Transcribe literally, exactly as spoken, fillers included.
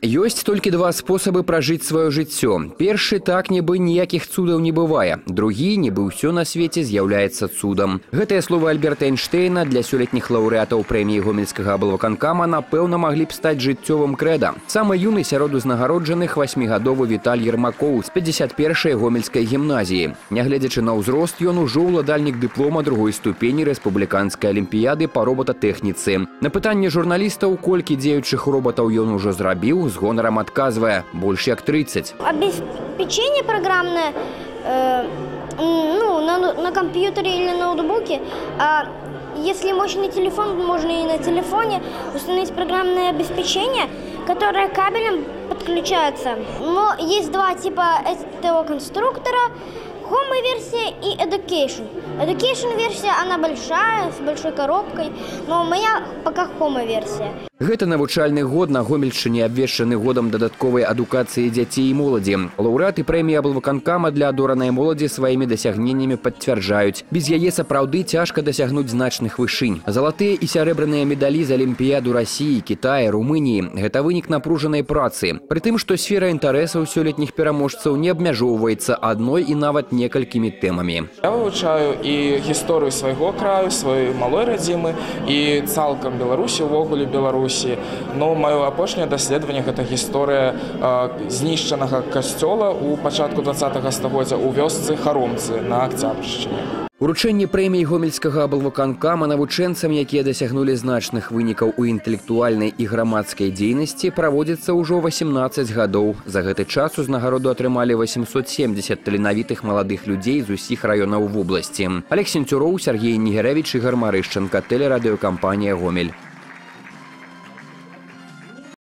Ёсць толькі два спосабы пражыць сваё жыццё. Першы, так нібы ніякіх цудаў не бывае. Другі, нібы ўсё на свеце з'яўляецца цудам. Гэтыя словы Альберта Эйнштейна для сёлетніх лаўрэатаў прэміі гомельскага аблваканкама напэўна маглі б стаць жыццёвым крэда. Самы юны сярод узнагароджаных васьмігадовы Віталь Ермакоў з пятьдесят першай гомельскай гімназіі. Нягледзячы на ўзрост, ён ужо ўладальнік дыплома другой ступені рэспубліканскай алімпіяды па робататэхніцы. На пытанне журналістаў, колькі дзеючых робатаў ён ужо зрабіў, з гонарам адказвае – больш як тридцать. Обеспечение программное э, ну, на, на компьютере или ноутбуке. А если мощный телефон, можно и на телефоне установить программное обеспечение, которое кабелем подключается. Но есть два типа этого конструктора. Home-версия и Education. Education-версия, она большая, с большой коробкой, но у меня пока Home-версия. Гэта навучальны год на Гомельшчыне абвешчаны годам дадатковай адукацыі дзяцей і моладзі. Лаўрэаты прэміі аблваканкама для адоранай моладзі сваімі дасягненнямі пацвярджаюць. Без яе сапраўды цяжка дасягнуць значных вышынь. Залатыя і сярэбраныя медалі з алімпіяду Расіі, Кітая, Румыніі – гэта вынік напружанай працы. Пры тым, што сфера інтарэсаў сёлетніх пераможцаў не абмяжоўваецца адной і нават некалькімі тэмамі. Я вывучаю і гісторыю свайго краю, сваёй малой радзімы, і цалкам Беларусі, увогуле Беларусі. Но маё апошняе даследаванне – гэта гісторыя э, знішчанага касцёла ў пачатку двадцатага стагоддзя ў вёсцы Харомцы на Акцябршчыне. Уручэнне прэміі гомельскага аблваканкама навучэнцам, якія дасягнулі значных вынікаў у інтэлектуальнай і грамадскай дзейнасці, праводзіцца ўжо васемнаццаць гадоў. За гэты час узнагароду атрымалі восемьсот семьдесят таленавітых маладых людзей з усіх раёнаў вобласці. Алег Сенцюроў, Сергей Нігерэвіч, Ігар Марышчанка, тэлерадыёкампанія «Гомель».